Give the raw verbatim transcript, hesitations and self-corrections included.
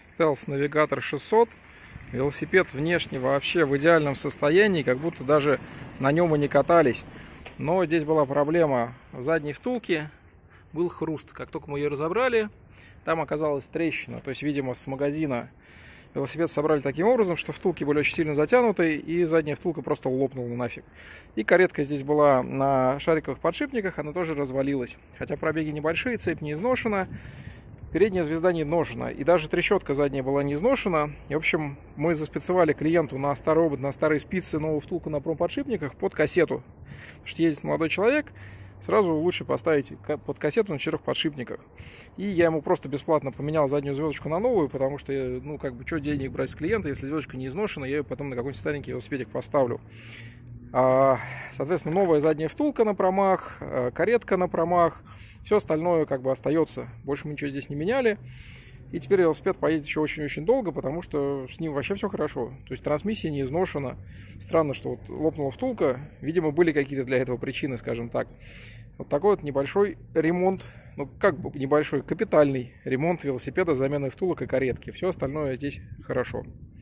Stealth Navigator шестьсот. Велосипед внешне вообще в идеальном состоянии, как будто даже на нем и не катались. Но здесь была проблема. В задней втулке был хруст. Как только мы ее разобрали, там оказалась трещина. То есть, видимо, с магазина велосипед собрали таким образом, что втулки были очень сильно затянуты, и задняя втулка просто лопнула нафиг. И каретка здесь была на шариковых подшипниках, она тоже развалилась. Хотя пробеги небольшие, цепь не изношена, передняя звезда не изношена, и даже трещотка задняя была не изношена. И, в общем, мы заспецевали клиенту на старый робот, на старые спицы новую втулку на промподшипниках под кассету. Потому что ездит молодой человек, сразу лучше поставить под кассету на четырех подшипниках. И я ему просто бесплатно поменял заднюю звездочку на новую, потому что, ну, как бы, что денег брать с клиента, если звездочка не изношена, я ее потом на какой-нибудь старенький велосипедик поставлю. А, соответственно, новая задняя втулка на промах, каретка на промах, все остальное как бы остается. Больше мы ничего здесь не меняли. И теперь велосипед поедет еще очень-очень долго, потому что с ним вообще все хорошо. То есть трансмиссия не изношена. Странно, что вот лопнула втулка. Видимо, были какие-то для этого причины, скажем так. Вот такой вот небольшой ремонт, ну как бы небольшой, капитальный ремонт велосипеда с заменой втулок и каретки. Все остальное здесь хорошо.